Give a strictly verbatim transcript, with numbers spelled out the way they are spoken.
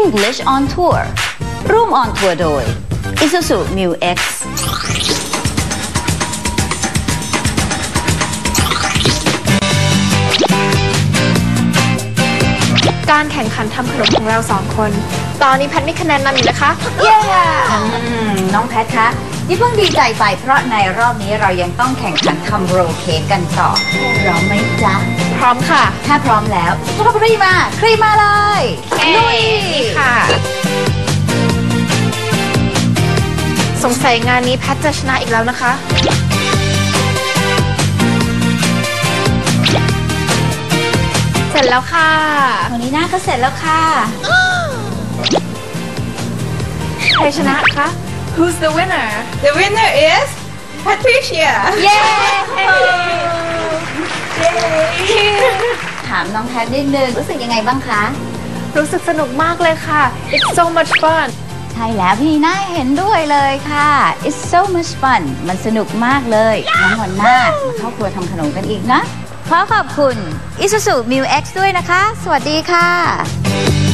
English on Tour ร่วม on tour โดย Isuzu Mu X การแข่งขันทำขนมของเราสองคนตอนนี้แพทมีคะแนนนำอยู่นะคะเย้น้องแพทคะยิ่งเพิ่งดีใจไปเพราะในรอบนี้เรายังต้องแข่งขันทำโรลเค้กกันต่อพร้อมไหมจ๊ะพร้อมค่ะถ้าพร้อมแล้วสตรอเบอรี่มาครีมมาเลยลุยค่ะสงสัยงานนี้แพทจะชนะอีกแล้วนะคะเสร็จแล้วค่ะวันนี้หน้าก็เสร็จแล้วค่ะใครชนะคะ Who's the winner The winner is Patricia เย้ถามน้องแพทนิดนึงรู้สึกยังไงบ้างคะรู้สึกสนุกมากเลยค่ะ It's so much fun ใช่แล้วพี่น่าเห็นด้วยเลยค่ะ It's so much fun มันสนุกมากเลยงั้นวันหน้ามาเข้าครัวทำขนมกันอีกนะขอขอบคุณ Isuzu Mu X ด้วยนะคะสวัสดีค่ะ